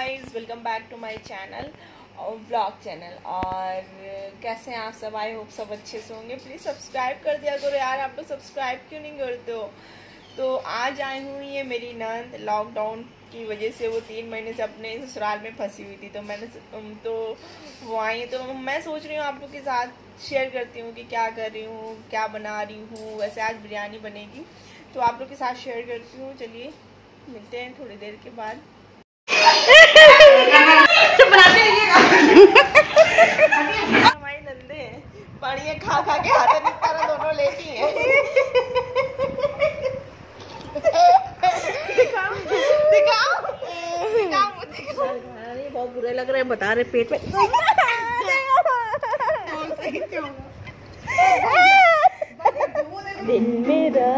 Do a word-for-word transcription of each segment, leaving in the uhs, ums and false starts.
Guys, welcome back to my channel और vlog channel. और कैसे हैं आप सब? आई होप सब अच्छे से होंगे। प्लीज़ सब्सक्राइब कर दिया करो यार, आप लोग सब्सक्राइब क्यों नहीं करते हो? तो आज आई हूँ, ये मेरी नंद लॉकडाउन की वजह से वो तीन महीने से अपने ससुराल में फंसी हुई थी, तो मैंने तो वो आई, तो मैं सोच रही हूँ आप लोग के साथ शेयर करती हूँ कि क्या कर रही हूँ, क्या बना रही हूँ। वैसे आज बिरयानी बनेगी तो आप लोग के साथ शेयर करती हूँ। चलिए मिलते हैं थोड़ी देर के बाद। हमारी नंदे हैं, पानी खा खा के हाथ निकाला दोनों लेती हैं। दिखाओ दिखाओ दिखाओ दिखाओ। बहुत बुरे लग रहे हैं, बता रहे पेट में। दिन मेरा।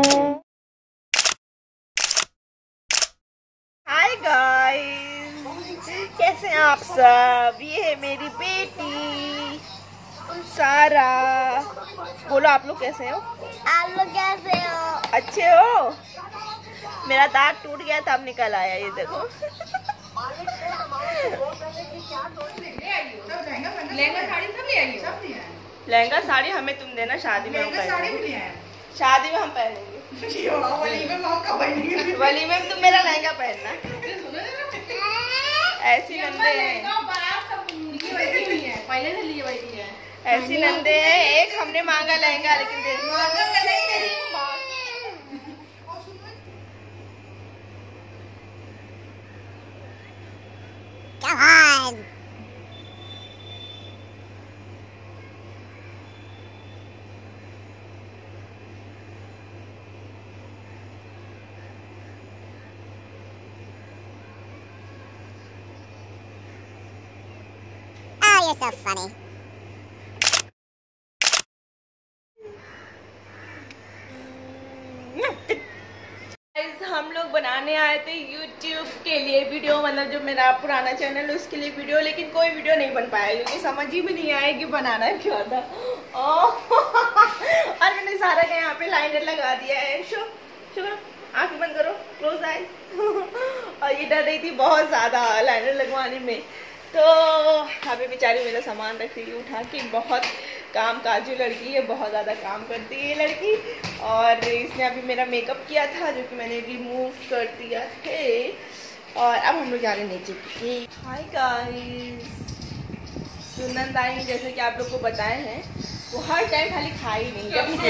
हाय गाइस, कैसे हैं आप सब? ये है मेरी बेटी सारा। बोलो आप लोग कैसे हो? आप लोग कैसे हो? अच्छे हो? मेरा दांत टूट गया था, अब निकल आया, ये देखो। लहंगा साड़ी सब ले आई हो? लहंगा साड़ी हमें तुम देना, शादी में हम पहनेंगे। शादी में हम पहनेंगे। वली में तुम मेरा लहंगा पहनना। ऐसी नंदे हैं, पहले से लिए बैठी है। ऐसी नंदे हैं। एक हमने मांगा लहंगा, लेकिन दे You're so funny. हम लोग बनाने आए थे YouTube के लिए वीडियो, मतलब जो मेरा पुराना चैनल है उसके लिए वीडियो, लेकिन कोई वीडियो नहीं बन पाया क्योंकि समझ ही भी नहीं आया कि बनाना क्या था। और मैंने सारा का यहाँ पे लाइनर लगा दिया है। शो शुक्र, आंखें बंद करो, क्लोज आइज। और ये डर रही थी बहुत ज्यादा लाइनर लगवाने में, तो अभी बेचारी मेरा सामान रख रही है उठा के। बहुत काम काजू लड़की है, बहुत ज़्यादा काम करती है ये लड़की। और इसने अभी मेरा मेकअप किया था जो कि मैंने रिमूव कर दिया है। और अब हम लोग जा रहे हैं नीचे। हाय गाइस, तो नंद आई, जैसे कि आप लोग को बताए हैं, वो हर टाइम खाली खाई नहीं। जब से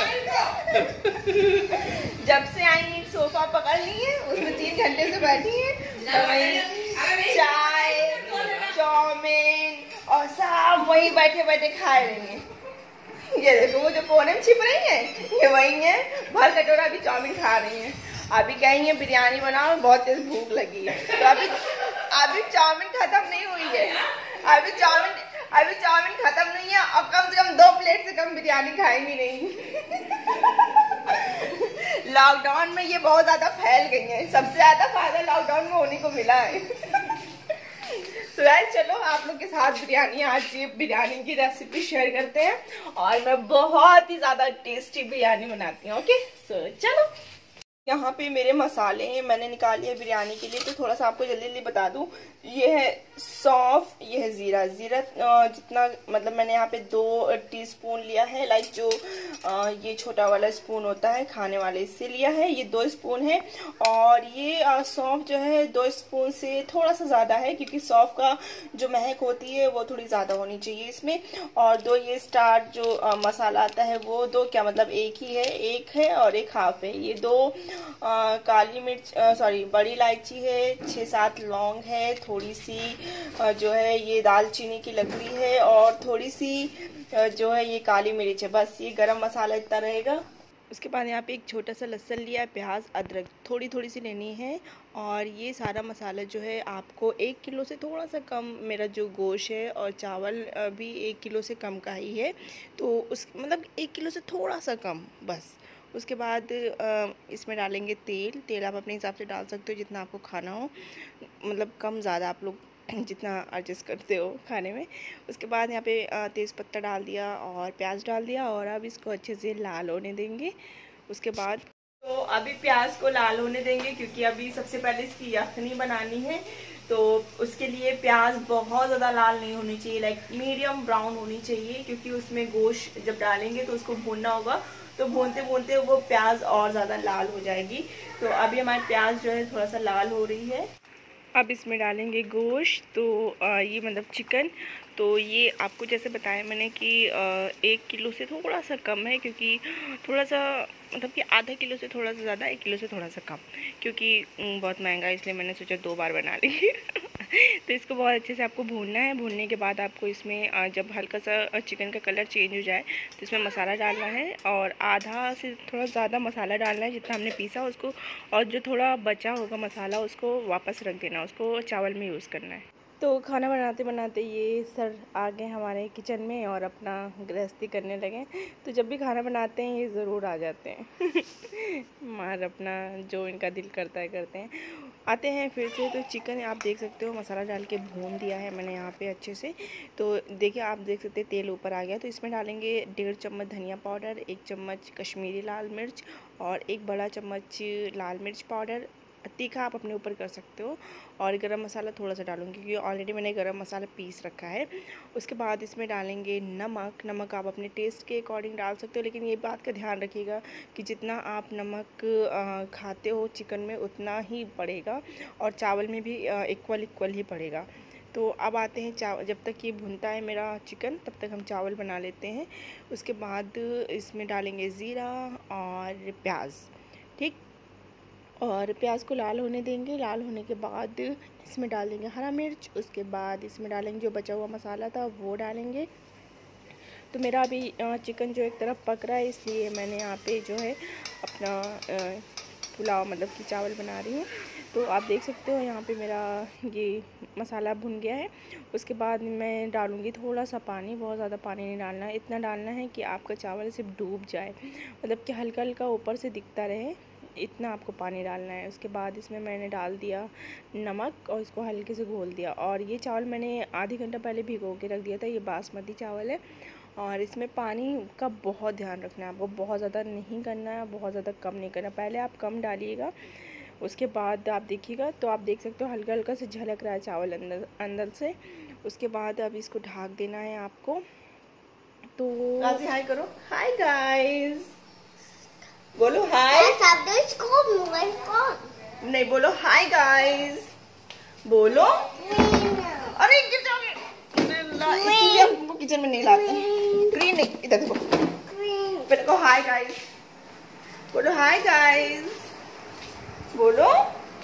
जब से आई एक सोफा पकड़ ली है, उसमें तीन घंटे से बैठी है, तो वही चाय चाउमीन और सब वही बैठे बैठे खा रही हैं। ये देखो वो जो कोने में छिप रही हैं, ये वही है। भर कटोरा अभी चाउमीन खा रही हैं। अभी कहीं है बिरयानी बनाओ, बहुत तेज भूख लगी है, तो अभी अभी चाउमीन खत्म नहीं हुई है। अभी चाउमीन अभी चाउमीन खत्म नहीं है, और कम से कम दो प्लेट से कम बिरयानी खाएंगी नहीं। लॉकडाउन में ये बहुत ज्यादा फैल गई है, सबसे ज्यादा फायदा लॉकडाउन में होने को मिला है। तो गाइस चलो आप लोग के साथ बिरयानी, आज ये बिरयानी की रेसिपी शेयर करते हैं। और मैं बहुत ही ज्यादा टेस्टी बिरयानी बनाती हूँ। ओके सो चलो, यहाँ पे मेरे मसाले हैं मैंने निकाल लिए बिरयानी के लिए। तो थोड़ा सा आपको जल्दी जल्दी बता दूं, ये है सौंफ, ये है जीरा। जीरा जितना, मतलब मैंने यहाँ पे दो टीस्पून लिया है, लाइक जो ये छोटा वाला स्पून होता है खाने वाले, इससे लिया है। ये दो स्पून है। और ये सौंफ जो है दो स्पून से थोड़ा सा ज़्यादा है, क्योंकि सौंफ का जो महक होती है वो थोड़ी ज़्यादा होनी चाहिए इसमें। और दो ये स्टार्ट जो आ, मसाला आता है वो दो, क्या मतलब एक ही है, एक है और एक हाफ है। ये दो आ, काली मिर्च, सॉरी बड़ी इलायची है, छः सात लौंग है, थोड़ी सी आ, जो है ये दालचीनी की लकड़ी है, और थोड़ी सी आ, जो है ये काली मिर्च है। बस ये गरम मसाला इतना रहेगा। उसके बाद यहाँ पे एक छोटा सा लहसुन लिया है, प्याज अदरक थोड़ी थोड़ी सी लेनी है। और ये सारा मसाला जो है आपको एक किलो से थोड़ा सा कम, मेरा जो गोश्त है और चावल भी एक किलो से कम का ही है, तो उस मतलब एक किलो से थोड़ा सा कम बस। उसके बाद इसमें डालेंगे तेल। तेल आप अपने हिसाब से डाल सकते हो जितना आपको खाना हो, मतलब कम ज़्यादा आप लोग जितना एडजस्ट करते हो खाने में। उसके बाद यहाँ पे तेज़पत्ता डाल दिया और प्याज डाल दिया, और अब इसको अच्छे से लाल होने देंगे। उसके बाद तो अभी प्याज को लाल होने देंगे, क्योंकि अभी सबसे पहले इसकी यखनी बनानी है। तो उसके लिए प्याज बहुत ज़्यादा लाल नहीं होनी चाहिए, लाइक मीडियम ब्राउन होनी चाहिए, क्योंकि उसमें गोश्त जब डालेंगे तो उसको भूनना होगा, तो भूनते भूनते वो प्याज और ज़्यादा लाल हो जाएगी। तो अभी हमारी प्याज जो है थोड़ा सा लाल हो रही है। अब इसमें डालेंगे गोश्त, तो ये मतलब चिकन। तो ये आपको जैसे बताया मैंने कि एक किलो से थोड़ा सा कम है, क्योंकि थोड़ा सा मतलब कि आधा किलो से थोड़ा सा ज़्यादा, एक किलो से थोड़ा सा कम, क्योंकि बहुत महंगा है, इसलिए मैंने सोचा दो बार बना ली। तो इसको बहुत अच्छे से आपको भूनना है। भूनने के बाद आपको इसमें जब हल्का सा चिकन का कलर चेंज हो जाए तो इसमें मसाला डालना है, और आधा से थोड़ा ज़्यादा मसाला डालना है जितना हमने पीसा उसको, और जो थोड़ा बचा होगा मसाला उसको वापस रख देना, उसको चावल में यूज़ करना है। तो खाना बनाते बनाते ये सर आ गए हमारे किचन में और अपना गृहस्थी करने लगे। तो जब भी खाना बनाते हैं ये ज़रूर आ जाते हैं मार अपना जो इनका दिल करता है करते हैं। आते हैं फिर से। तो चिकन आप देख सकते हो मसाला डाल के भून दिया है मैंने यहाँ पे अच्छे से। तो देखिए आप देख सकते हैं तेल ऊपर आ गया। तो इसमें डालेंगे डेढ़ चम्मच धनिया पाउडर, एक चम्मच कश्मीरी लाल मिर्च और एक बड़ा चम्मच लाल मिर्च पाउडर। तीखा आप अपने ऊपर कर सकते हो। और गरम मसाला थोड़ा सा डालूंगी क्योंकि ऑलरेडी मैंने गरम मसाला पीस रखा है। उसके बाद इसमें डालेंगे नमक। नमक आप अपने टेस्ट के अकॉर्डिंग डाल सकते हो, लेकिन ये बात का ध्यान रखिएगा कि जितना आप नमक खाते हो चिकन में उतना ही पड़ेगा, और चावल में भी इक्वल इक्वल ही पड़ेगा। तो अब आते हैं चावल। जब तक ये भुनता है मेरा चिकन तब तक हम चावल बना लेते हैं। उसके बाद इसमें डालेंगे ज़ीरा और प्याज, ठीक। और प्याज को लाल होने देंगे। लाल होने के बाद इसमें डाल देंगे हरा मिर्च। उसके बाद इसमें डालेंगे जो बचा हुआ मसाला था वो डालेंगे। तो मेरा अभी चिकन जो एक तरफ पक रहा है, इसलिए मैंने यहाँ पे जो है अपना पुलाव मतलब कि चावल बना रही हूँ। तो आप देख सकते हो यहाँ पे मेरा ये मसाला भुन गया है। उसके बाद मैं डालूँगी थोड़ा सा पानी। बहुत ज़्यादा पानी नहीं डालना है, इतना डालना है कि आपका चावल सिर्फ डूब जाए, मतलब कि हल्का हल्का ऊपर से दिखता रहे, इतना आपको पानी डालना है। उसके बाद इसमें मैंने डाल दिया नमक और इसको हल्के से घोल दिया। और ये चावल मैंने आधी घंटा पहले भिगो के रख दिया था। ये बासमती चावल है और इसमें पानी का बहुत ध्यान रखना है आपको। बहुत ज़्यादा नहीं करना है, बहुत ज़्यादा कम नहीं करना। पहले आप कम डालिएगा, उसके बाद आप देखिएगा। तो आप देख सकते हो हल्का हल्का से झलक रहा है चावल अंदर अंदर से। उसके बाद अब इसको ढक देना है आपको। तो हाय करो, हाय गाइस, बोलो हाय। नहीं बोलो हाय गाइस, बोलो। अरे इसलिए हमको किचन में नहीं लाते। ग्रीन नहीं, इधर देखो, पहले को हाय गाइस, बोलो हाय गाइस, बोलो।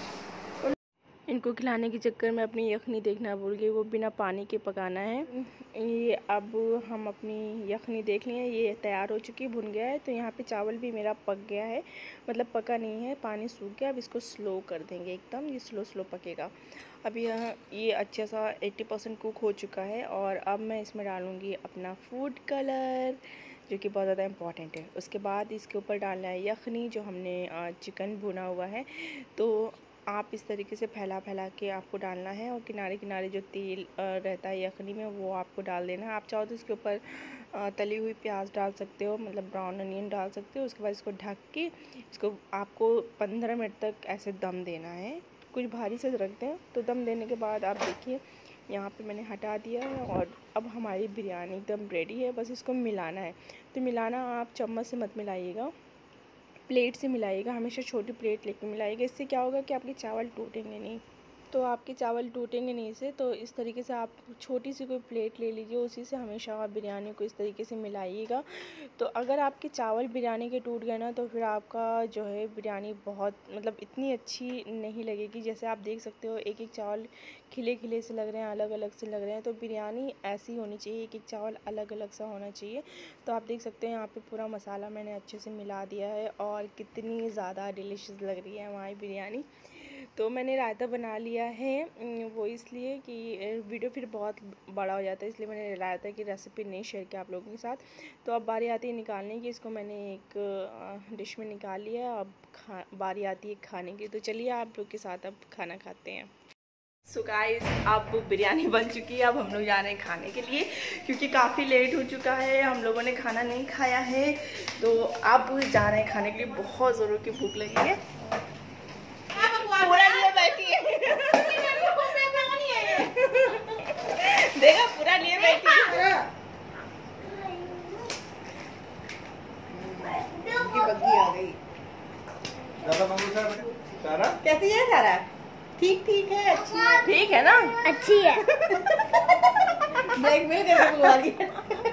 इनको खिलाने के चक्कर में अपनी यखनी देखना भूल गई, वो बिना पानी के पकाना है। ये अब हम अपनी यखनी देख लिए, ये तैयार हो चुकी है, भुन गया है। तो यहाँ पे चावल भी मेरा पक गया है, मतलब पका नहीं है, पानी सूख गया। अब इसको स्लो कर देंगे एकदम, ये स्लो स्लो पकेगा। अब यह ये अच्छा सा अस्सी परसेंट कुक हो चुका है। और अब मैं इसमें डालूँगी अपना फूड कलर, जो कि बहुत ज़्यादा इम्पॉर्टेंट है। उसके बाद इसके ऊपर डालना है यखनी, जो हमने चिकन भुना हुआ है। तो आप इस तरीके से फैला फैला के आपको डालना है, और किनारे किनारे जो तेल रहता है यखनी में वो आपको डाल देना है। आप चाहो तो इसके ऊपर तली हुई प्याज डाल सकते हो, मतलब ब्राउन अनियन डाल सकते हो। उसके बाद इसको ढक के इसको आपको पंद्रह मिनट तक ऐसे दम देना है। कुछ भारी से रखते हैं। तो दम देने के बाद आप देखिए यहाँ पे मैंने हटा दिया है, और अब हमारी बिरयानी एकदम रेडी है। बस इसको मिलाना है। तो मिलाना आप चम्मच से मत मिलाइएगा, प्लेट से मिलाइएगा। हमेशा छोटी प्लेट लेके मिलाइएगा। इससे क्या होगा कि आपके चावल टूटेंगे नहीं। तो आपके चावल टूटेंगे नहीं से, तो इस तरीके से आप छोटी सी कोई प्लेट ले लीजिए, उसी से हमेशा आप बिरयानी को इस तरीके से मिलाइएगा। तो अगर आपके चावल बिरयानी के टूट गए ना, तो फिर आपका जो है बिरयानी बहुत मतलब इतनी अच्छी नहीं लगेगी। जैसे आप देख सकते हो एक एक चावल खिले खिले से लग रहे हैं, अलग अलग से लग रहे हैं। तो बिरयानी ऐसी होनी चाहिए, एक एक चावल अलग अलग सा होना चाहिए। तो आप देख सकते हैं यहाँ पे पूरा मसाला मैंने अच्छे से मिला दिया है, और कितनी ज़्यादा डिलीशियस लग रही है हमारी बिरयानी। तो मैंने रायता बना लिया है, वो इसलिए कि वीडियो फिर बहुत बड़ा हो जाता है, इसलिए मैंने रायता की रेसिपी नहीं शेयर किया आप लोगों के साथ। तो अब बारी आती है निकालने की। इसको मैंने एक डिश में निकाल लिया। अब खा बारी आती है खाने की। तो चलिए आप लोग के साथ अब खाना खाते हैं। सो गाइस, अब बिरयानी बन चुकी है। अब हम लोग जा रहे हैं खाने के लिए, क्योंकि काफ़ी लेट हो चुका है, हम लोगों ने खाना नहीं खाया है। तो अब जा रहे हैं खाने के लिए। बहुत ज़ोरों की भूख लगी है। पूरा लिए बैठी है। ये बैठी की बग्गी आ गई। सारा कैसी है सारा? ठीक ठीक है, अच्छी है, ठीक है ना, अच्छी है। ब्लैकमेल करके बुला लिया।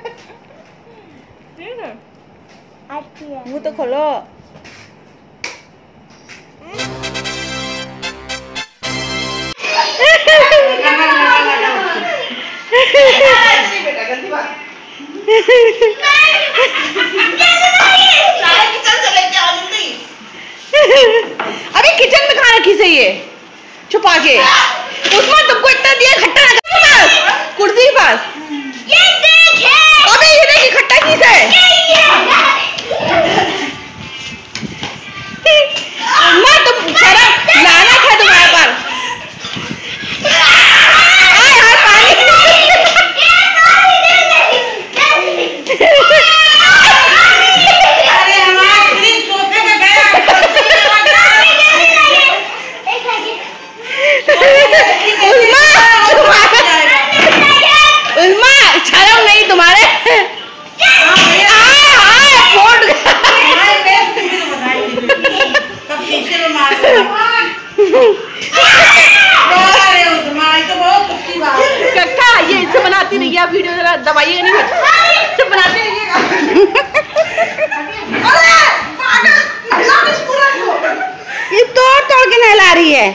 ठीक है, अच्छी है। मुंह तो खोलो। बेटा गलती बात। अभी किचन में कहाँ रखी सही है छुपा के? उसमें तुमको इतना दिया खट्टा ना कुर्सी के पास। ये देखे। अबे ये देखिए खट्टा किस है? माँ तुम सारा लाना था तुम्हारे पास। आए हाय पानी। अरे हमारे फ्रिज सोफे में गया। उल्मा शर्म नहीं तुम्हारे? कक्का ये इससे बनाती रहिए आप वीडियो, जरा दबाइएगा नहीं, इससे बनाते रहिएगा। ये तोड़ तोड़ के नहला रही है।